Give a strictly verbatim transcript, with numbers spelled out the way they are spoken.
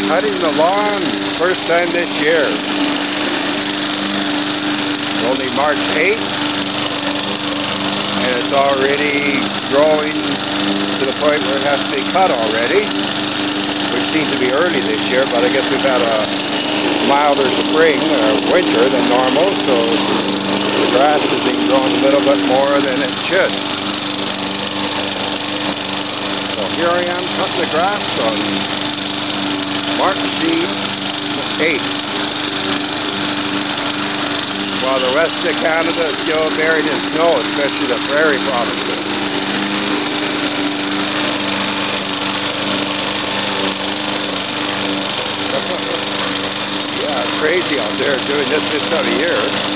Cutting the lawn first time this year. It's only March eighth, and it's already growing to the point where it has to be cut already, which seems to be early this year, but I guess we've had a milder spring or winter than normal, so the grass has been growing a little bit more than it should. So here I am cutting the grass on March the eighth, while the rest of Canada is still buried in snow, especially the prairie provinces. Yeah, it's crazy out there doing this this time of year.